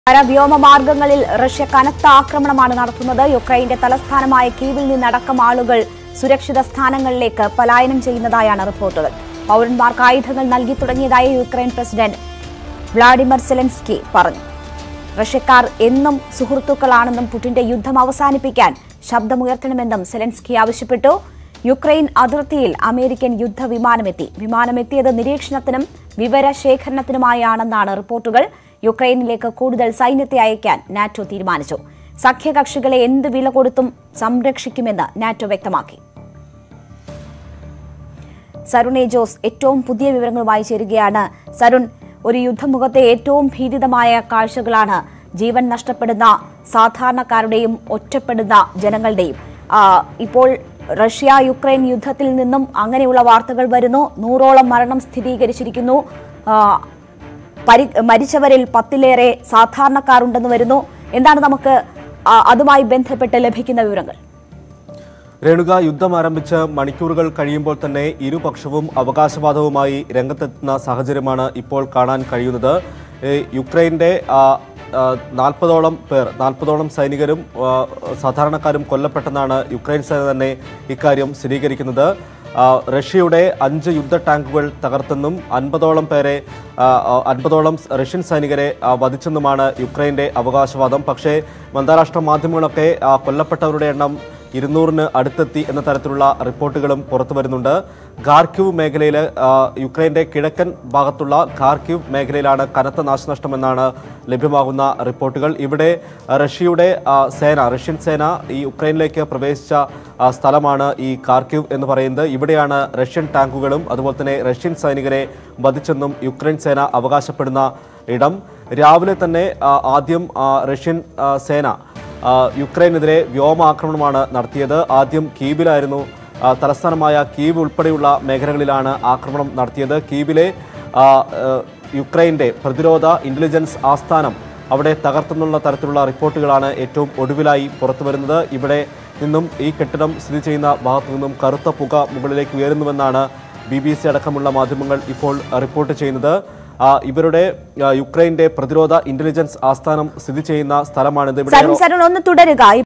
വ്യോമമാർഗങ്ങളിൽ Russia കനത്ത ആക്രമണമാണ് നടത്തുന്നത്. യുക്രൈന്റെ തലസ്ഥാനമായ കീവിൽ നിന്നടക്കം ആളുകൾ സുരക്ഷിത സ്ഥാനങ്ങളിലേക്ക് പലായനം ചെയ്യുന്നതായാണ് റിപ്പോർട്ടുകൾ. പൗരന്മാർക്ക് ആയുധങ്ങൾ നൽകി തുടങ്ങിയതായി യുക്രൈൻ പ്രസിഡന്റ് വ്ളാഡിമിർ സെലൻസ്കി പറഞ്ഞു. റഷ്യക്കാർ എന്നും സുഹൃത്തുക്കളാണെന്നും പുടിന്റെ യുദ്ധം അവസാനിപ്പിക്കാൻ ശബ്ദമുയർത്തണമെന്നും സെലൻസ്കി ആവശ്യപ്പെട്ടു. യുക്രൈൻ അതിർത്തിയിൽ അമേരിക്കൻ യുദ്ധവിമാനമെത്തി. വിമാനമെത്തിയത് നിരീക്ഷണത്തിനും വിവരശേഖരണത്തിനുമായാണെന്നാണ് റിപ്പോർട്ടുകൾ. യുക്രൈനിലേക്ക് കൂടുതൽ സൈന്യത്തെ അയക്കാൻ നാറ്റോ തീരുമാനിച്ചു. സഖ്യകക്ഷികളെ എന്ത് വില കൊടുത്തും സംരക്ഷിക്കുമെന്ന് നാറ്റോ വ്യക്തമാക്കി. സരുൺ എ ജോസ് ഏറ്റവും പുതിയ വിവരങ്ങളുമായി ചേരുകയാണ്. സരുൺ, ഒരു യുദ്ധമുഖത്തെ ഏറ്റവും ഭീതിതമായ കാഴ്ചകളാണ് ജീവൻ നഷ്ടപ്പെടുന്ന സാധാരണക്കാരുടെയും ഒറ്റപ്പെടുന്ന ജനങ്ങളുടെയും. ഇപ്പോൾ റഷ്യ യുക്രൈൻ യുദ്ധത്തിൽ നിന്നും അങ്ങനെയുള്ള വാർത്തകൾ വരുന്നു. 100ഓളം മരണം സ്ഥിരീകരിച്ചിരിക്കുന്നു. മരിച്ചവരിൽ 10ലേറെ സാധാരണക്കാരുണ്ടെന്ന് വരുന്നു. എന്താണ് നമുക്ക് അതുമായി ബന്ധപ്പെട്ട് ലഭിക്കുന്ന വിവരങ്ങൾ? രേണുക, യുദ്ധം ആരംഭിച്ച് മണിക്കൂറുകൾ കഴിയുമ്പോൾ തന്നെ ഇരുപക്ഷവും അവകാശവാദവുമായി രംഗത്തെത്തുന്ന സാഹചര്യമാണ് ഇപ്പോൾ കാണാൻ കഴിയുന്നത്. യുക്രൈൻ്റെ 40ഓളം സൈനികരും സാധാരണക്കാരും കൊല്ലപ്പെട്ടെന്നാണ് യുക്രൈൻ സേന തന്നെ ഇക്കാര്യം സ്ഥിരീകരിക്കുന്നത്. റഷ്യയുടെ 5 യുദ്ധ ടാങ്കുകൾ തകർത്തെന്നും 50ഓളം റഷ്യൻ സൈനികരെ വധിച്ചെന്നുമാണ് യുക്രൈൻ്റെ അവകാശവാദം. പക്ഷേ അന്താരാഷ്ട്ര മാധ്യമങ്ങളൊക്കെ കൊല്ലപ്പെട്ടവരുടെ എണ്ണം 200-ന് അടുത്തെത്തി എന്ന തരത്തിലുള്ള റിപ്പോർട്ടുകളും പുറത്തു വരുന്നുണ്ട്. ഖാർക്കിവ് മേഖലയിൽ, യുക്രൈൻ്റെ കിഴക്കൻ ഭാഗത്തുള്ള ഖാർക്കിവ് മേഖലയിലാണ് കനത്ത നാശനഷ്ടമെന്നാണ് ലഭ്യമാകുന്ന റിപ്പോർട്ടുകൾ. ഇവിടെ റഷ്യൻ സേന ഈ യുക്രൈനിലേക്ക് പ്രവേശിച്ച സ്ഥലമാണ് ഈ ഖാർക്കിവ് എന്ന് പറയുന്നത്. ഇവിടെയാണ് റഷ്യൻ ടാങ്കുകളും അതുപോലെ തന്നെ റഷ്യൻ സൈനികരെ വധിച്ചെന്നും യുക്രൈൻ സേന അവകാശപ്പെടുന്ന ഇടം. രാവിലെ തന്നെ ആദ്യം റഷ്യൻ സേന യുക്രൈനെതിരെ വ്യോമാക്രമണമാണ് നടത്തിയത്. ആദ്യം കീവിലായിരുന്നു, തലസ്ഥാനമായ കീവ് ഉൾപ്പെടെയുള്ള മേഖലകളിലാണ് ആക്രമണം നടത്തിയത്. കീവിലെ യുക്രൈൻ്റെ പ്രതിരോധ ഇന്റലിജൻസ് ആസ്ഥാനം അവിടെ തകർത്തെന്നുള്ള തരത്തിലുള്ള റിപ്പോർട്ടുകളാണ് ഏറ്റവും ഒടുവിലായി പുറത്തു വരുന്നത്. ഇവിടെ നിന്നും ഈ കെട്ടിടം സ്ഥിതി ചെയ്യുന്ന ഭാഗത്തു നിന്നും കറുത്ത പുക മുകളിലേക്ക് ഉയരുന്നുവെന്നാണ് BBC അടക്കമുള്ള മാധ്യമങ്ങൾ ഇപ്പോൾ റിപ്പോർട്ട് ചെയ്യുന്നത്. ഇവരുടെ യുക്രൈന്റെ പ്രതിരോധ ഇന്റലിജൻസ് ആസ്ഥാനം സ്ഥിതി ചെയ്യുന്ന സ്ഥലമാണിത്. ഒന്ന് തുടരുക.